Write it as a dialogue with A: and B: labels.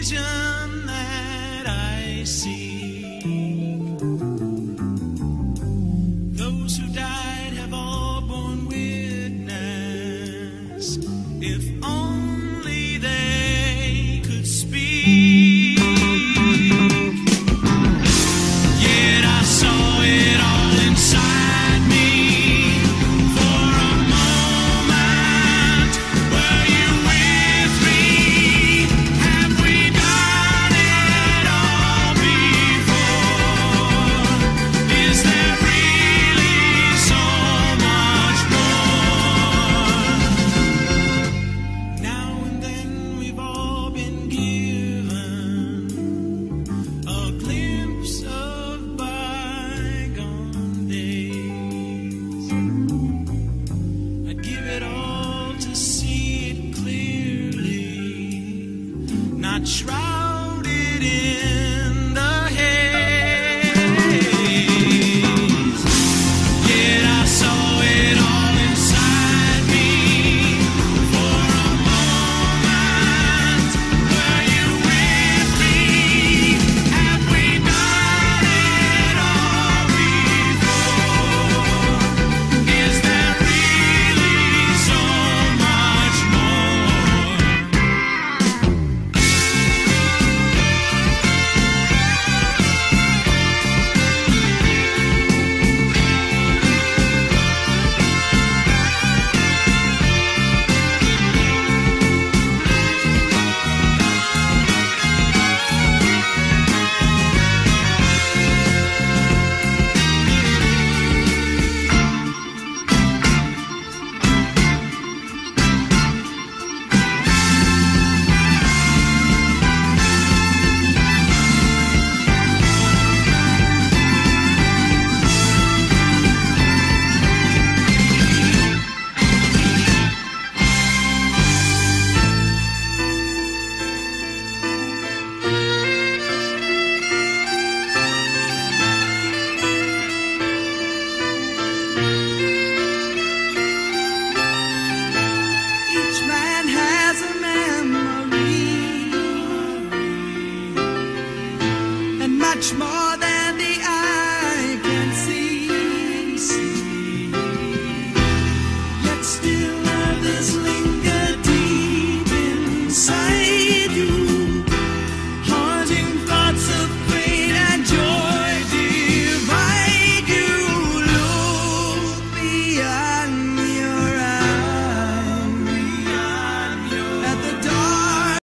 A: vision that I see. Those who died have all borne witness. If only they could speak. Yet I saw it all inside me. For a moment, were you with me? Have we done it all before? Is there really so much more? Now and then we've all been given a glimpse of bygone days. I'd give it all to see it clearly, not shrouded in